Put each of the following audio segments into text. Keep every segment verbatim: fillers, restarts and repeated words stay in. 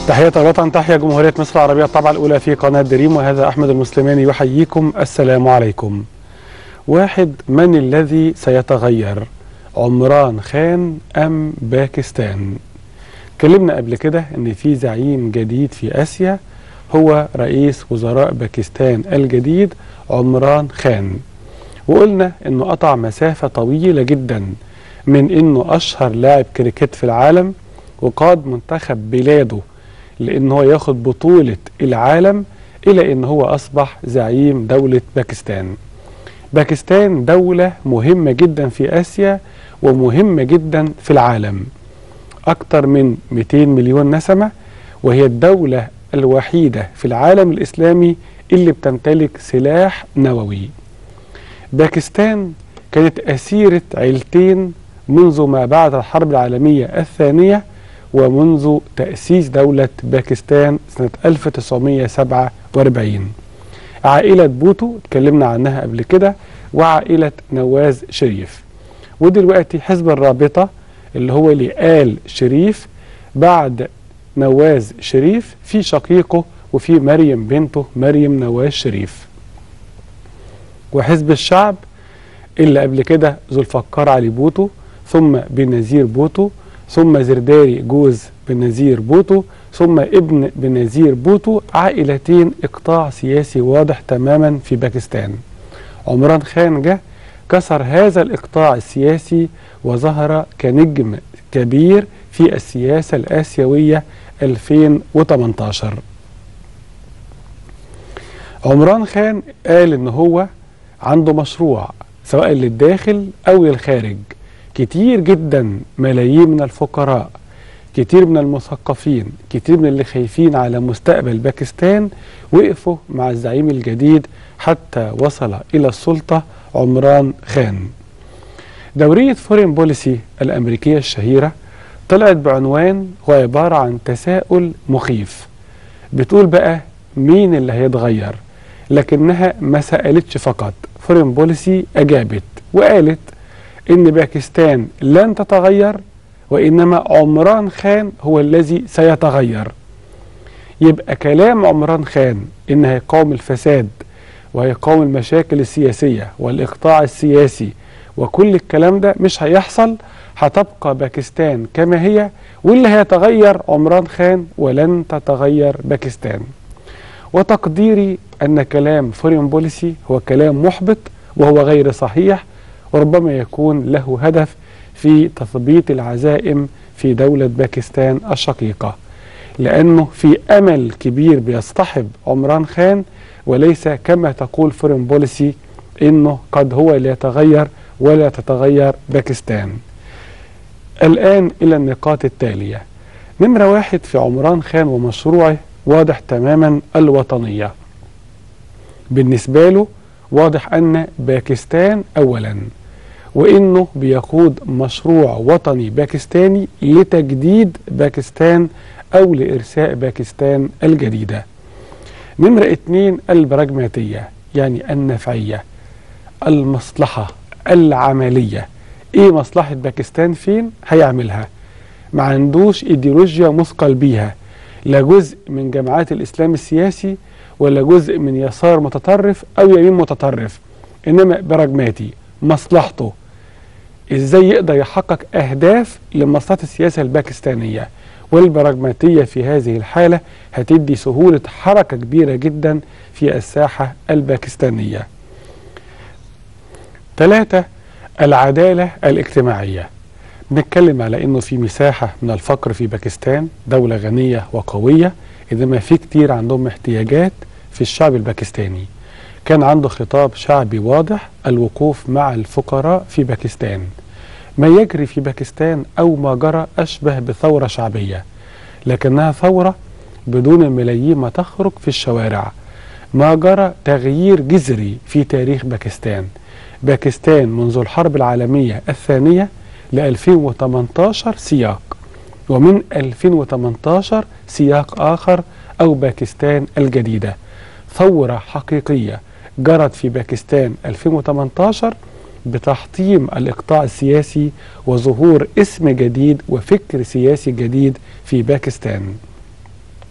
تحية الوطن، تحيا جمهورية مصر العربية الطبعة الأولى في قناة دريم، وهذا أحمد المسلماني يحييكم. السلام عليكم. واحد، من الذي سيتغير، عمران خان أم باكستان؟ اتكلمنا قبل كده إن في زعيم جديد في آسيا هو رئيس وزراء باكستان الجديد عمران خان، وقلنا إنه قطع مسافة طويلة جدا من إنه أشهر لاعب كريكت في العالم وقاد منتخب بلاده لأن هو ياخد بطولة العالم إلى أن هو أصبح زعيم دولة باكستان. باكستان دولة مهمة جدا في آسيا ومهمة جدا في العالم، أكثر من مئتين مليون نسمة، وهي الدولة الوحيدة في العالم الإسلامي اللي بتمتلك سلاح نووي. باكستان كانت أسيرة عيلتين منذ ما بعد الحرب العالمية الثانية ومنذ تأسيس دولة باكستان سنة ألف وتسعمئة وسبعة وأربعين. عائلة بوتو اتكلمنا عنها قبل كده، وعائلة نواز شريف، ودلوقتي حزب الرابطة اللي هو لآل شريف بعد نواز شريف في شقيقه وفي مريم بنته مريم نواز شريف. وحزب الشعب اللي قبل كده ذو الفقار علي بوتو، ثم بنزير بوتو، ثم زرداري جوز بنزير بوتو، ثم ابن بنزير بوتو، عائلتين اقطاع سياسي واضح تماما في باكستان. عمران خان جه كسر هذا الاقطاع السياسي وظهر كنجم كبير في السياسة الآسيوية ألفين وثمانية عشر. عمران خان قال ان هو عنده مشروع سواء للداخل او للخارج. كتير جدا ملايين من الفقراء، كتير من المثقفين، كتير من اللي خايفين على مستقبل باكستان وقفوا مع الزعيم الجديد حتى وصل إلى السلطة عمران خان. دورية فورين بوليسي الأمريكية الشهيرة طلعت بعنوان هو عبارة عن تساؤل مخيف، بتقول بقى مين اللي هيتغير، لكنها ما سألتش فقط. فورين بوليسي أجابت وقالت إن باكستان لن تتغير، وإنما عمران خان هو الذي سيتغير. يبقى كلام عمران خان إن هيقاوم الفساد وهيقاوم المشاكل السياسية والإقطاع السياسي وكل الكلام ده مش هيحصل، هتبقى باكستان كما هي، واللي هيتغير عمران خان ولن تتغير باكستان. وتقديري أن كلام فورين بوليسي هو كلام محبط وهو غير صحيح، وربما يكون له هدف في تثبيط العزائم في دولة باكستان الشقيقة، لأنه في أمل كبير بيصطحب عمران خان، وليس كما تقول فورين بوليسي إنه قد هو لا يتغير ولا تتغير باكستان. الآن إلى النقاط التالية. نمرة واحد في عمران خان ومشروعه واضح تماما الوطنية. بالنسبة له واضح أن باكستان أولا، وإنه بيقود مشروع وطني باكستاني لتجديد باكستان أو لإرساء باكستان الجديدة. نمرة اتنين البراجماتية، يعني النفعية، المصلحة العملية. إيه مصلحة باكستان فين هيعملها، ما عندوش إيديولوجيا مثقل بيها، لا جزء من جماعات الإسلام السياسي ولا جزء من يسار متطرف أو يمين متطرف، إنما براجماتي. مصلحته إزاي يقدر يحقق أهداف لمصلحة السياسة الباكستانية، والبراجماتية في هذه الحالة هتدي سهولة حركة كبيرة جدا في الساحة الباكستانية. ثلاثة العدالة الاجتماعية. بنتكلم على إنه في مساحة من الفقر في باكستان، دولة غنية وقوية، إنما في كتير عندهم احتياجات في الشعب الباكستاني. كان عنده خطاب شعبي واضح، الوقوف مع الفقراء في باكستان. ما يجري في باكستان أو ما جرى أشبه بثورة شعبية، لكنها ثورة بدون الملايين ما تخرج في الشوارع. ما جرى تغيير جذري في تاريخ باكستان. باكستان منذ الحرب العالمية الثانية ل ألفين وثمانية عشر سياق، ومن ألفين وثمانية عشر سياق آخر أو باكستان الجديدة. ثورة حقيقية جرت في باكستان ألفين وثمانية عشر بتحطيم الإقطاع السياسي وظهور اسم جديد وفكر سياسي جديد في باكستان.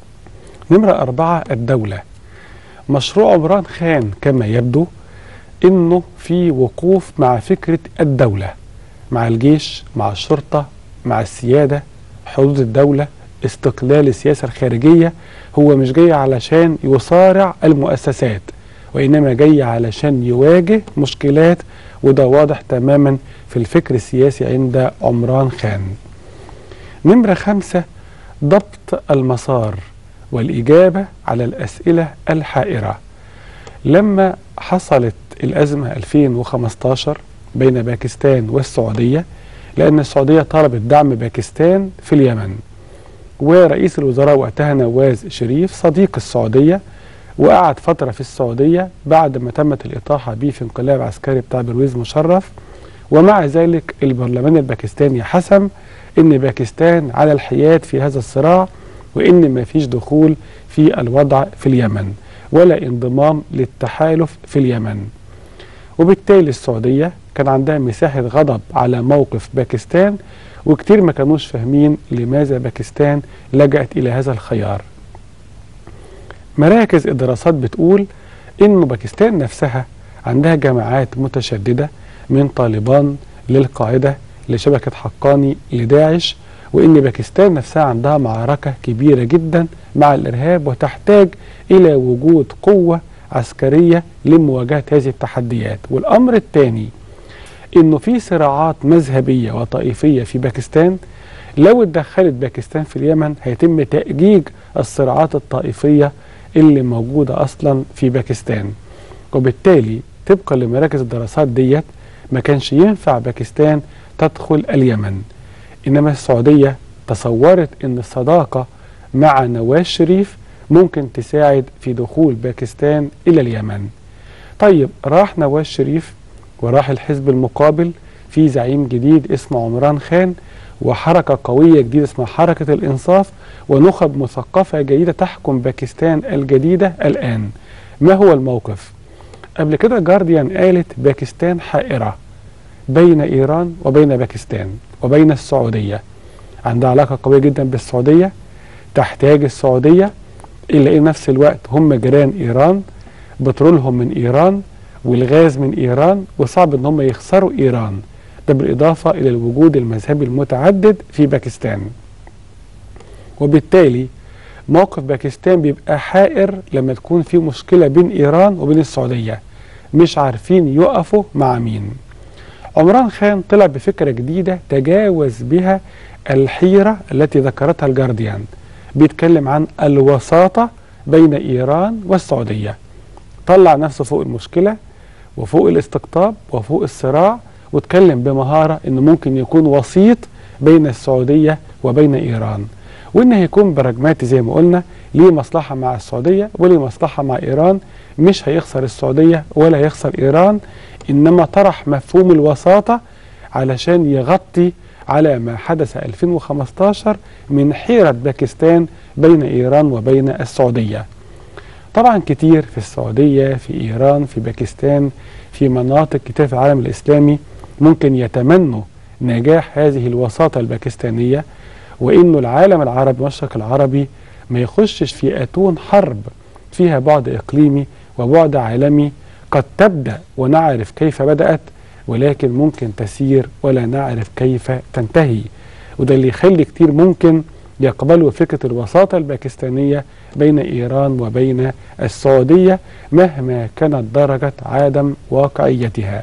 نمرة أربعة الدولة. مشروع عمران خان كما يبدو إنه في وقوف مع فكرة الدولة، مع الجيش، مع الشرطة، مع السيادة، حدود الدولة، استقلال السياسة الخارجية. هو مش جاي علشان يصارع المؤسسات، وإنما جاي علشان يواجه مشكلات، وده واضح تماما في الفكر السياسي عند عمران خان. نمرة خمسة ضبط المسار والإجابة على الأسئلة الحائرة. لما حصلت الأزمة ألفين وخمستاشر بين باكستان والسعودية، لأن السعودية طلبت دعم باكستان في اليمن، ورئيس الوزراء وقتها نواز شريف صديق السعودية، وقعد فترة في السعودية بعد ما تمت الإطاحة به في انقلاب عسكري بتاع برويز مشرف. ومع ذلك البرلمان الباكستاني حسم إن باكستان على الحياد في هذا الصراع، وإن ما فيش دخول في الوضع في اليمن ولا انضمام للتحالف في اليمن. وبالتالي السعودية كان عندها مساحة غضب على موقف باكستان، وكتير ما كانوش فاهمين لماذا باكستان لجأت إلى هذا الخيار. مراكز الدراسات بتقول إن باكستان نفسها عندها جماعات متشددة، من طالبان للقاعدة لشبكة حقاني لداعش، وإن باكستان نفسها عندها معركة كبيرة جدا مع الإرهاب، وتحتاج إلى وجود قوة عسكرية لمواجهة هذه التحديات. والأمر الثاني إنه في صراعات مذهبية وطائفية في باكستان، لو اتدخلت باكستان في اليمن هيتم تأجيج الصراعات الطائفية اللي موجودة أصلا في باكستان. وبالتالي طبقا لمراكز الدراسات ديت ما كانش ينفع باكستان تدخل اليمن، إنما السعودية تصورت إن الصداقة مع نواز شريف ممكن تساعد في دخول باكستان إلى اليمن. طيب راح نواز شريف وراح الحزب المقابل في زعيم جديد اسمه عمران خان، وحركة قوية جديدة اسمها حركة الإنصاف، ونخب مثقفة جديدة تحكم باكستان الجديدة الآن. ما هو الموقف؟ قبل كده جارديان قالت باكستان حائرة بين إيران وبين باكستان وبين السعودية، عندها علاقة قوية جدا بالسعودية، تحتاج السعودية، إلا إن نفس الوقت هم جيران إيران، بترولهم من إيران والغاز من إيران، وصعب إن هم يخسروا إيران. ده بالإضافة إلى الوجود المذهبي المتعدد في باكستان. وبالتالي موقف باكستان بيبقى حائر لما تكون في مشكلة بين إيران وبين السعودية، مش عارفين يقفوا مع مين. عمران خان طلع بفكرة جديدة تجاوز بها الحيرة التي ذكرتها الجارديان، بيتكلم عن الوساطة بين إيران والسعودية. طلع نفسه فوق المشكلة وفوق الاستقطاب وفوق الصراع، واتكلم بمهارة إنه ممكن يكون وسيط بين السعودية وبين إيران، وإنه هيكون براجماتي زي ما قلنا، ليه مصلحة مع السعودية وليه مصلحة مع إيران، مش هيخسر السعودية ولا هيخسر إيران، إنما طرح مفهوم الوساطة علشان يغطي على ما حدث ألفين وخمستاشر من حيرة باكستان بين إيران وبين السعودية. طبعا كتير في السعودية، في إيران، في باكستان، في مناطق كتير في العالم الإسلامي ممكن يتمنوا نجاح هذه الوساطة الباكستانية، وإنه العالم العربي والمشرق العربي ما يخشش في أتون حرب فيها بعد إقليمي وبعد عالمي قد تبدأ ونعرف كيف بدأت، ولكن ممكن تسير ولا نعرف كيف تنتهي. وده اللي يخلي كتير ممكن يقبلوا فكرة الوساطة الباكستانية بين إيران وبين السعودية مهما كانت درجة عدم واقعيتها.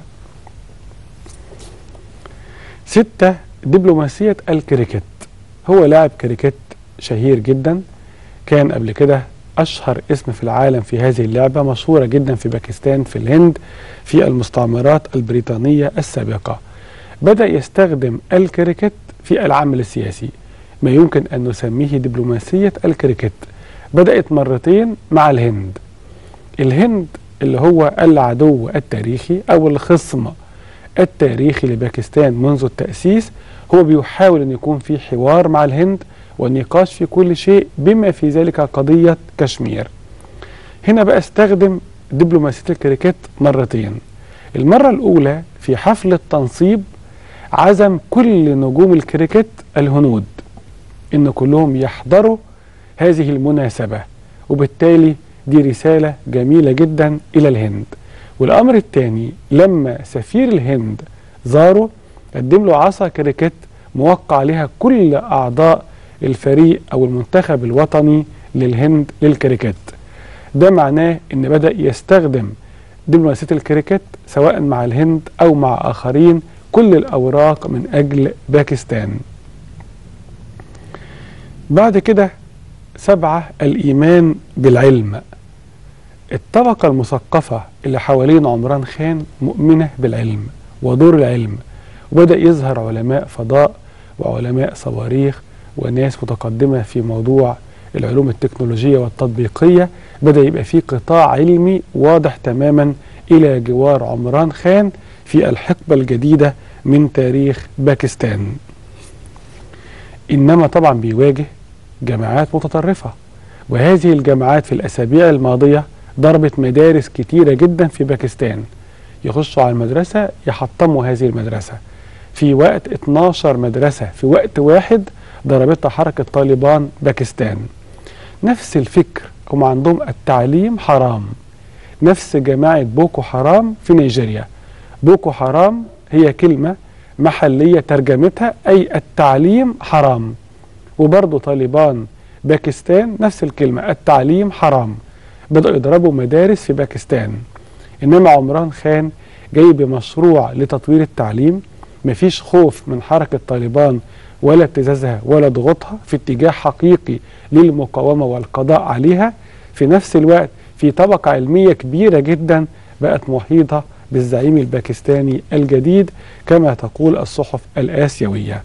ستة دبلوماسية الكريكت. هو لاعب كريكت شهير جدا، كان قبل كده أشهر اسم في العالم في هذه اللعبة، مشهورة جدا في باكستان، في الهند، في المستعمرات البريطانية السابقة. بدأ يستخدم الكريكت في العمل السياسي، ما يمكن أن نسميه دبلوماسية الكريكت. بدأت مرتين مع الهند. الهند اللي هو العدو التاريخي أو الخصم التاريخي لباكستان منذ التأسيس، هو بيحاول أن يكون في حوار مع الهند والنقاش في كل شيء بما في ذلك قضية كشمير. هنا بقى استخدم دبلوماسية الكريكت مرتين. المرة الأولى في حفل التنصيب عزم كل نجوم الكريكت الهنود إن كلهم يحضروا هذه المناسبة، وبالتالي دي رسالة جميلة جدا إلى الهند. والأمر الثاني، لما سفير الهند زاره قدم له عصا كريكيت موقع عليها كل أعضاء الفريق أو المنتخب الوطني للهند للكريكيت. ده معناه إن بدأ يستخدم دبلوماسية الكريكيت سواء مع الهند أو مع آخرين كل الأوراق من أجل باكستان. بعد كده سبعة، الإيمان بالعلم. الطبقة المثقفة اللي حوالين عمران خان مؤمنة بالعلم ودور العلم، وبدأ يظهر علماء فضاء وعلماء صواريخ وناس متقدمة في موضوع العلوم التكنولوجية والتطبيقية. بدأ يبقى فيه قطاع علمي واضح تماما إلى جوار عمران خان في الحقبة الجديدة من تاريخ باكستان. إنما طبعا بيواجه جماعات متطرفة، وهذه الجماعات في الأسابيع الماضية ضربت مدارس كتيرة جدا في باكستان. يخشوا على المدرسة يحطموا هذه المدرسة. في وقت اتناشر مدرسة في وقت واحد ضربتها حركة طالبان باكستان. نفس الفكر، هم عندهم التعليم حرام. نفس جماعة بوكو حرام في نيجيريا. بوكو حرام هي كلمة محلية ترجمتها أي التعليم حرام. وبرضه طالبان باكستان نفس الكلمة، التعليم حرام. بدأوا يضربوا مدارس في باكستان. إنما عمران خان جاي بمشروع لتطوير التعليم. مفيش خوف من حركة طالبان ولا ابتزازها ولا ضغوطها، في اتجاه حقيقي للمقاومة والقضاء عليها. في نفس الوقت في طبقة علمية كبيرة جدا بقت محيطة بالزعيم الباكستاني الجديد كما تقول الصحف الآسيوية.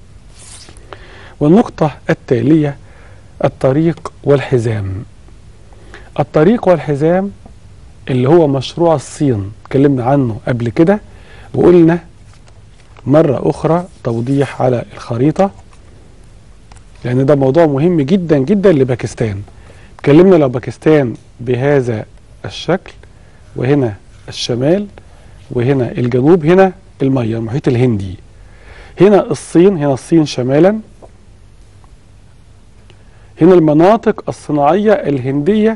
والنقطة التالية، الطريق والحزام. الطريق والحزام اللي هو مشروع الصين، اتكلمنا عنه قبل كده وقلنا مرة أخرى توضيح على الخريطة، لأن ده موضوع مهم جدا جدا لباكستان. اتكلمنا لو باكستان بهذا الشكل، وهنا الشمال وهنا الجنوب، هنا المية المحيط الهندي، هنا الصين، هنا الصين شمالا، هنا المناطق الصناعية الهندية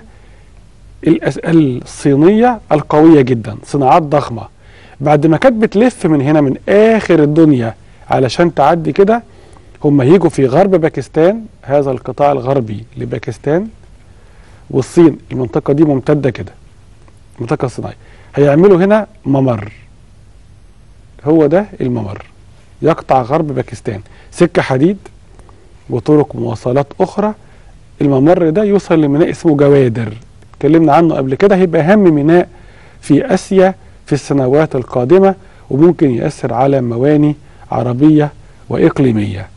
الصينية القوية جدا، صناعات ضخمة. بعد ما كانت بتلف من هنا من آخر الدنيا علشان تعدي كده، هم هيجوا في غرب باكستان، هذا القطاع الغربي لباكستان، والصين المنطقة دي ممتدة كده، المنطقة الصناعية، هيعملوا هنا ممر. هو ده الممر يقطع غرب باكستان، سكة حديد وطرق مواصلات أخرى. الممر ده يوصل لميناء اسمه جوادر، اتكلمنا عنه قبل كده، هيبقى أهم ميناء في آسيا في السنوات القادمة، وممكن يأثر على مواني عربية وإقليمية.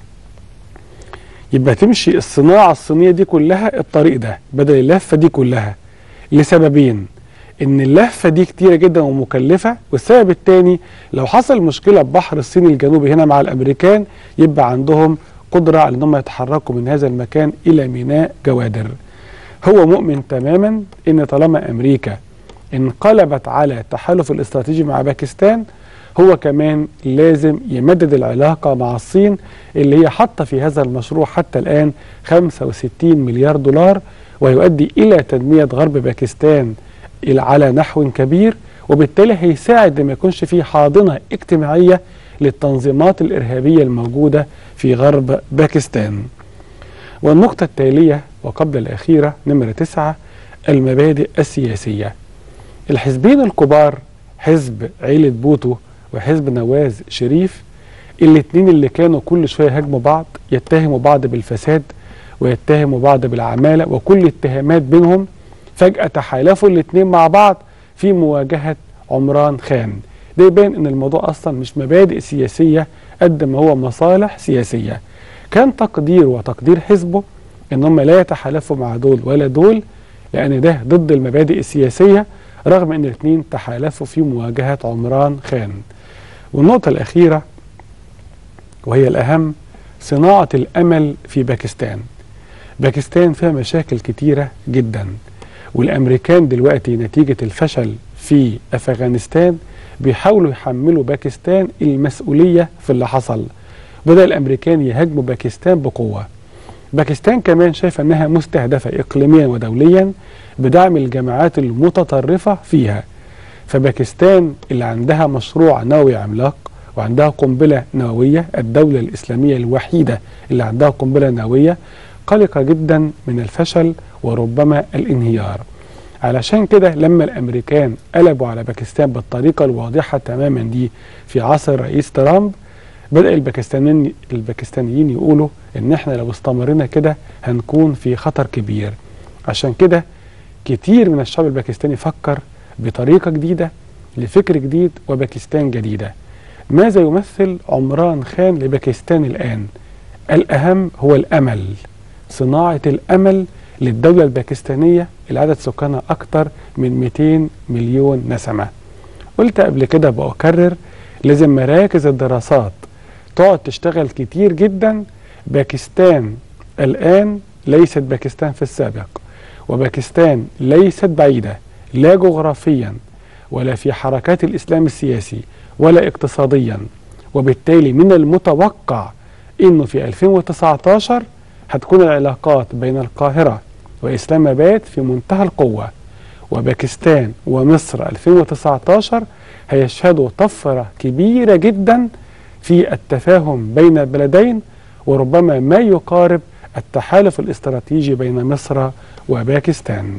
يبقى تمشي الصناعة الصينية دي كلها الطريق ده بدل اللفة دي كلها، لسببين: إن اللفة دي كتيرة جدا ومكلفة، والسبب الثاني لو حصل مشكلة ببحر الصين الجنوبي هنا مع الأمريكان يبقى عندهم قدرة على أنهم يتحركوا من هذا المكان إلى ميناء جوادر. هو مؤمن تماما إن طالما أمريكا انقلبت على التحالف الاستراتيجي مع باكستان، هو كمان لازم يمدد العلاقة مع الصين اللي هي حاطة في هذا المشروع حتى الآن خمسة وستين مليار دولار، ويؤدي إلى تنمية غرب باكستان على نحو كبير، وبالتالي هيساعد لما يكونش فيه حاضنة اجتماعية للتنظيمات الإرهابية الموجودة في غرب باكستان. والنقطة التالية وقبل الأخيرة نمرة تسعة، المبادئ السياسية. الحزبين الكبار، حزب عيلة بوتو وحزب نواز شريف، الاثنين اللي كانوا كل شوية يهاجموا بعض، يتهموا بعض بالفساد ويتهموا بعض بالعمالة وكل اتهامات بينهم، فجأة تحالفوا الاثنين مع بعض في مواجهة عمران خان. ده يبين ان الموضوع اصلا مش مبادئ سياسية قد ما هو مصالح سياسية. كان تقدير وتقدير حزبه ان هم لا يتحالفوا مع دول ولا دول، لان ده ضد المبادئ السياسية، رغم ان الاثنين تحالفوا في مواجهة عمران خان. والنقطة الأخيرة وهي الأهم، صناعة الأمل في باكستان. باكستان فيها مشاكل كتيرة جدا، والأمريكان دلوقتي نتيجة الفشل في أفغانستان بيحاولوا يحملوا باكستان المسؤولية في اللي حصل. بدأ الأمريكان يهاجموا باكستان بقوة، باكستان كمان شايفة أنها مستهدفة إقليميا ودوليا بدعم الجماعات المتطرفة فيها. فباكستان اللي عندها مشروع نووي عملاق وعندها قنبلة نووية، الدولة الإسلامية الوحيدة اللي عندها قنبلة نووية، قلقة جدا من الفشل وربما الانهيار. علشان كده لما الأمريكان قلبوا على باكستان بالطريقة الواضحة تماما دي في عصر رئيس ترامب، بدأ الباكستانيين الباكستانيين يقولوا إن احنا لو استمرنا كده هنكون في خطر كبير. عشان كده كتير من الشعب الباكستاني فكر بطريقة جديدة لفكر جديد وباكستان جديدة. ماذا يمثل عمران خان لباكستان الآن؟ الأهم هو الأمل، صناعة الأمل للدولة الباكستانية اللي عدد سكانها أكثر من مئتين مليون نسمة. قلت قبل كده بأكرر، لازم مراكز الدراسات تقعد تشتغل كتير جدا. باكستان الآن ليست باكستان في السابق، وباكستان ليست بعيدة لا جغرافيا ولا في حركات الإسلام السياسي ولا اقتصاديا، وبالتالي من المتوقع إنه في ألفين وتسعة عشر هتكون العلاقات بين القاهرة وإسلام آباد في منتهى القوة، وباكستان ومصر ألفين وتسعة عشر هيشهدوا طفرة كبيرة جدا في التفاهم بين البلدين، وربما ما يقارب التحالف الاستراتيجي بين مصر وباكستان.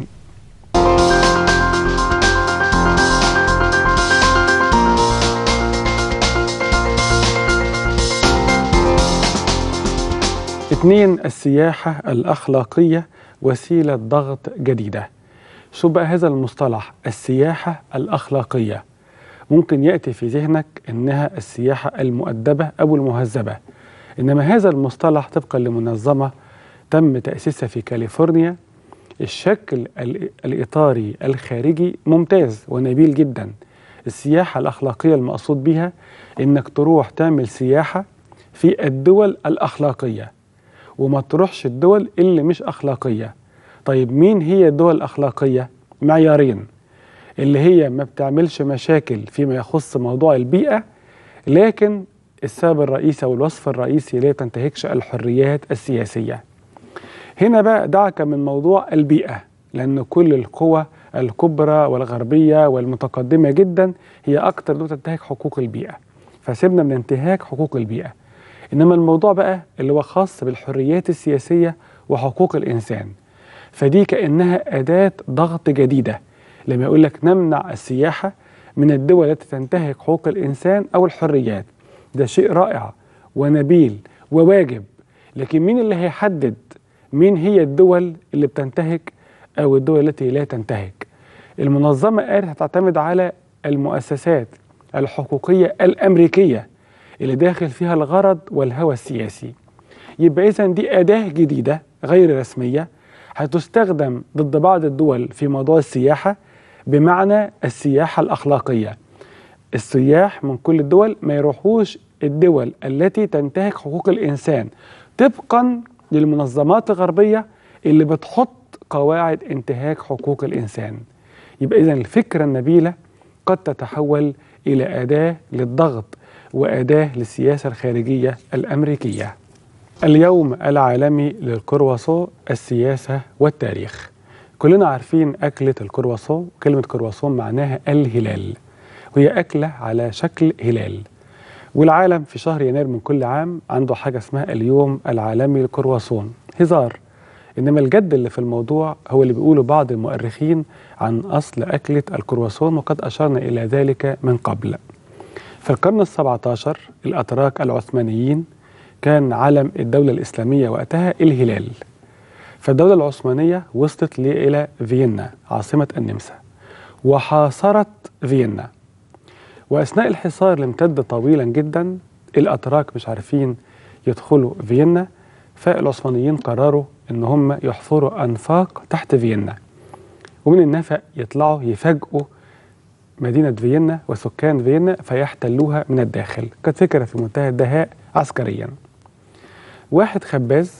اثنين، السياحة الأخلاقية وسيلة ضغط جديدة. شو بقى هذا المصطلح السياحة الأخلاقية؟ ممكن يأتي في ذهنك إنها السياحة المؤدبة أو المهذبة، إنما هذا المصطلح طبقا لمنظمة تم تأسيسها في كاليفورنيا، الشكل الإطاري الخارجي ممتاز ونبيل جدا. السياحة الأخلاقية المقصود بها إنك تروح تعمل سياحة في الدول الأخلاقية وما تروحش الدول اللي مش أخلاقية. طيب مين هي الدول الأخلاقية؟ معيارين، اللي هي ما بتعملش مشاكل فيما يخص موضوع البيئة، لكن السبب الرئيسي أو الوصف الرئيسي لا تنتهكش الحريات السياسية. هنا بقى دعك من موضوع البيئة، لأن كل القوى الكبرى والغربية والمتقدمة جدا هي أكتر دول تنتهك حقوق البيئة، فسيبنا من انتهاك حقوق البيئة. إنما الموضوع بقى اللي هو خاص بالحريات السياسية وحقوق الإنسان، فدي كأنها أداة ضغط جديدة لما يقول لك نمنع السياحة من الدول التي تنتهك حقوق الإنسان أو الحريات. ده شيء رائع ونبيل وواجب، لكن مين اللي هيحدد مين هي الدول اللي بتنتهك أو الدول التي لا تنتهك؟ المنظمة قالت هتعتمد على المؤسسات الحقوقية الأمريكية اللي داخل فيها الغرض والهوى السياسي. يبقى إذن دي أداة جديدة غير رسمية هتستخدم ضد بعض الدول في موضوع السياحة، بمعنى السياحة الأخلاقية. السياح من كل الدول ما يروحوش الدول التي تنتهك حقوق الإنسان طبقا للمنظمات الغربية اللي بتحط قواعد انتهاك حقوق الإنسان. يبقى إذن الفكرة النبيلة قد تتحول إلى أداة للضغط وأداة للسياسة الخارجية الأمريكية. اليوم العالمي للكرواسون، السياسة والتاريخ. كلنا عارفين أكلة الكرواسون، كلمة كرواسون معناها الهلال، وهي أكلة على شكل هلال. والعالم في شهر يناير من كل عام عنده حاجة اسمها اليوم العالمي للكرواسون. هزار، إنما الجد اللي في الموضوع هو اللي بيقوله بعض المؤرخين عن أصل أكلة الكرواسون، وقد أشرنا إلى ذلك من قبل. في القرن السابع عشر الأتراك العثمانيين كان علم الدولة الإسلامية وقتها الهلال، فالدولة العثمانية وصلت إلى فيينا عاصمة النمسا وحاصرت فيينا، وأثناء الحصار اللي امتد طويلا جدا الأتراك مش عارفين يدخلوا فيينا، فالعثمانيين قرروا إن هم يحفروا أنفاق تحت فيينا، ومن النفق يطلعوا يفاجئوا مدينة فيينا وسكان فيينا فيحتلوها من الداخل. كانت فكرة في منتهى الدهاء عسكريا. واحد خباز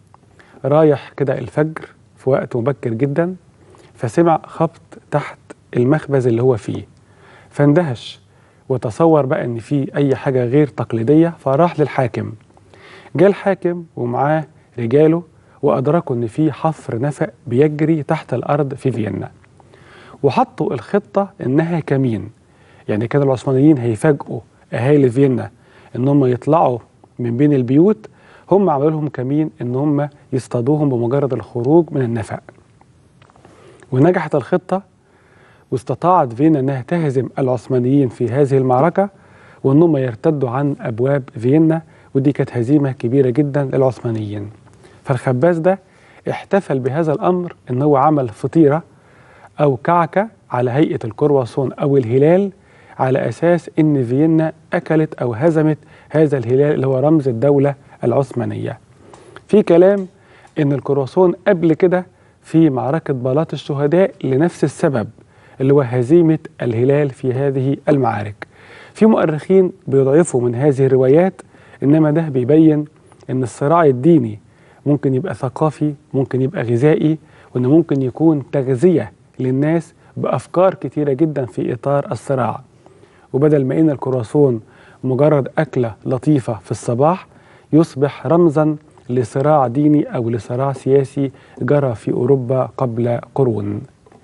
رايح كده الفجر في وقت مبكر جدا، فسمع خبط تحت المخبز اللي هو فيه، فاندهش وتصور بقى ان في اي حاجة غير تقليدية، فراح للحاكم. جاء الحاكم ومعاه رجاله وأدركوا إن في حفر نفق بيجري تحت الأرض في فيينا، وحطوا الخطة إنها كمين. يعني كان العثمانيين هيفاجئوا أهالي فيينا إن هم يطلعوا من بين البيوت، هم عملوا لهم كمين إن هم يصطادوهم بمجرد الخروج من النفق. ونجحت الخطة، واستطاعت فيينا أنها تهزم العثمانيين في هذه المعركة، وأنهم يرتدوا عن أبواب فيينا، ودي كانت هزيمة كبيرة جدا للعثمانيين. فالخباز ده احتفل بهذا الأمر إن هو عمل فطيرة أو كعكة على هيئة الكرواسون أو الهلال، على أساس إن فيينا أكلت أو هزمت هذا الهلال اللي هو رمز الدولة العثمانية. في كلام إن الكرواسون قبل كده في معركة بلاط الشهداء لنفس السبب، اللي هو هزيمة الهلال في هذه المعارك. في مؤرخين بيضعفوا من هذه الروايات، إنما ده بيبين إن الصراع الديني ممكن يبقى ثقافي، ممكن يبقى غذائي، وإنه ممكن يكون تغذية للناس بأفكار كتيرة جدا في إطار الصراع. وبدل ما إن الكرواسون مجرد أكلة لطيفة في الصباح، يصبح رمزا لصراع ديني أو لصراع سياسي جرى في أوروبا قبل قرون.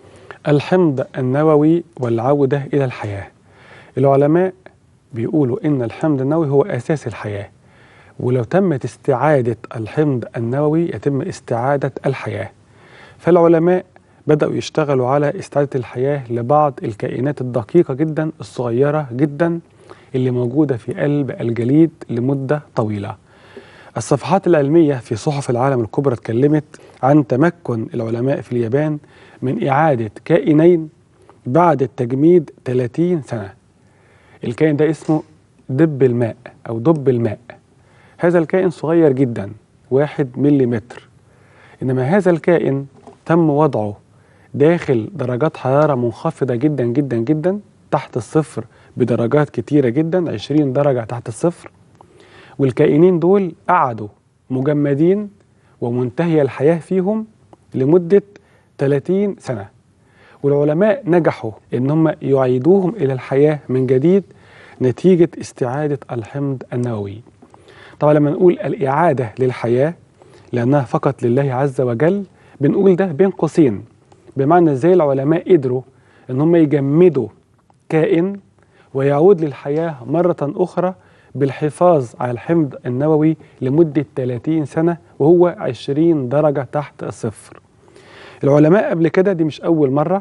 الحمض النووي والعودة إلى الحياة. العلماء بيقولوا إن الحمض النووي هو أساس الحياة، ولو تمت استعادة الحمض النووي يتم استعادة الحياة. فالعلماء بدأوا يشتغلوا على استعادة الحياة لبعض الكائنات الدقيقة جدا الصغيرة جدا اللي موجودة في قلب الجليد لمدة طويلة. الصفحات العلمية في صحف العالم الكبرى اتكلمت عن تمكن العلماء في اليابان من إعادة كائنين بعد التجميد ثلاثين سنة. الكائن ده اسمه دب الماء أو دب الماء. هذا الكائن صغير جدا، واحد مليمتر، إنما هذا الكائن تم وضعه داخل درجات حرارة منخفضة جدا جدا جدا تحت الصفر بدرجات كتيرة جدا، عشرين درجة تحت الصفر. والكائنين دول قعدوا مجمدين ومنتهي الحياة فيهم لمدة ثلاثين سنة، والعلماء نجحوا إن هم يعيدوهم إلى الحياة من جديد نتيجة استعادة الحمض النووي. طبعا لما نقول الإعادة للحياة لأنها فقط لله عز وجل، بنقول ده بين قوسين، بمعنى إزاي العلماء قدروا إن هم يجمدوا كائن ويعود للحياة مرة أخرى بالحفاظ على الحمض النووي لمدة ثلاثين سنة وهو عشرين درجة تحت الصفر. العلماء قبل كده، دي مش أول مرة،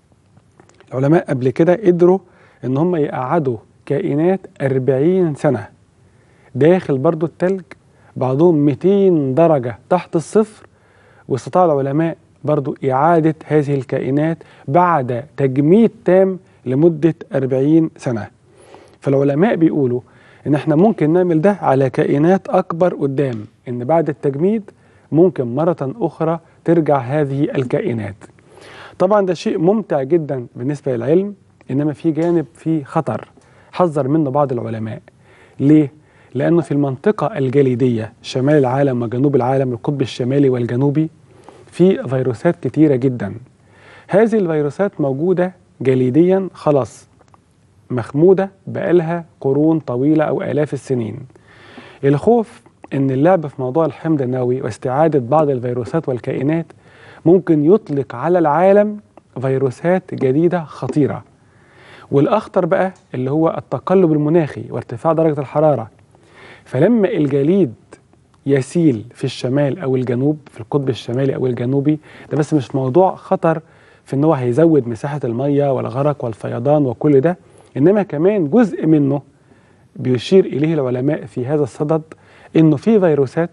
العلماء قبل كده قدروا إن هم يقعدوا كائنات أربعين سنة داخل برضو التلج، بعضهم مئتين درجة تحت الصفر، واستطاع العلماء برضو إعادة هذه الكائنات بعد تجميد تام لمدة أربعين سنة. فالعلماء بيقولوا إن احنا ممكن نعمل ده على كائنات أكبر قدام، إن بعد التجميد ممكن مرة أخرى ترجع هذه الكائنات. طبعا ده شيء ممتع جدا بالنسبة للعلم، إنما في جانب فيه خطر حذر منه بعض العلماء. ليه؟ لأنه في المنطقة الجليدية شمال العالم وجنوب العالم، القطب الشمالي والجنوبي، في فيروسات كتيرة جدا. هذه الفيروسات موجودة جليديا خلاص، مخمودة بقالها قرون طويلة أو آلاف السنين. الخوف إن اللعب في موضوع الحمض النووي واستعادة بعض الفيروسات والكائنات ممكن يطلق على العالم فيروسات جديدة خطيرة. والأخطر بقى اللي هو التقلب المناخي وارتفاع درجة الحرارة. فلما الجليد يسيل في الشمال أو الجنوب، في القطب الشمالي أو الجنوبي، ده بس مش موضوع خطر في إن هو هيزود مساحة المية والغرق والفيضان وكل ده، إنما كمان جزء منه بيشير إليه العلماء في هذا الصدد إنه في فيروسات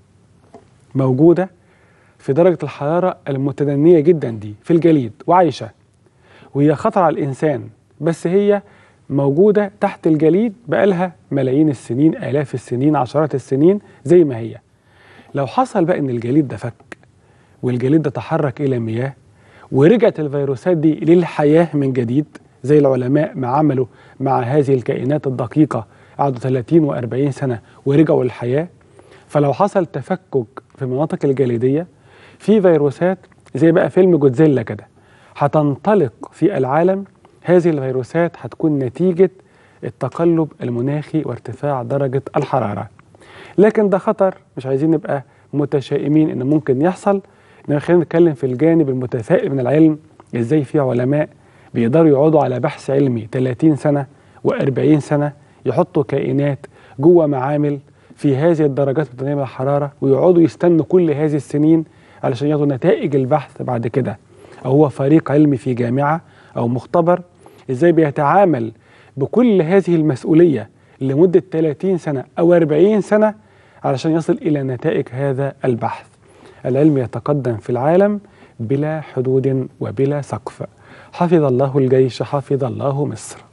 موجودة في درجة الحرارة المتدنية جدا دي في الجليد وعايشة، وهي خطر على الإنسان، بس هي موجودة تحت الجليد بقالها ملايين السنين، آلاف السنين، عشرات السنين زي ما هي. لو حصل بقى إن الجليد ده فك والجليد ده تحرك إلى مياه ورجعت الفيروسات دي للحياة من جديد، زي العلماء ما عملوا مع هذه الكائنات الدقيقة، قعدوا ثلاثين وأربعين سنة ورجعوا للحياة. فلو حصل تفكك في المناطق الجليدية، في فيروسات زي بقى فيلم جودزيلا كده هتنطلق في العالم. هذه الفيروسات هتكون نتيجة التقلب المناخي وارتفاع درجة الحرارة. لكن ده خطر مش عايزين نبقى متشائمين ان ممكن يحصل، انما خلينا نتكلم في الجانب المتفائل من العلم. ازاي في علماء بيقدروا يقعدوا على بحث علمي ثلاثين سنة وأربعين سنة، يحطوا كائنات جوه معامل في هذه الدرجات المتناهية من الحرارة، ويقعدوا يستنوا كل هذه السنين علشان ياخدوا نتائج البحث بعد كده. أو هو فريق علمي في جامعة أو مختبر ازاي بيتعامل بكل هذه المسؤولية لمدة ثلاثين سنة أو أربعين سنة علشان يصل إلى نتائج هذا البحث. العلم يتقدم في العالم بلا حدود وبلا سقف. حفظ الله الجيش، حفظ الله مصر.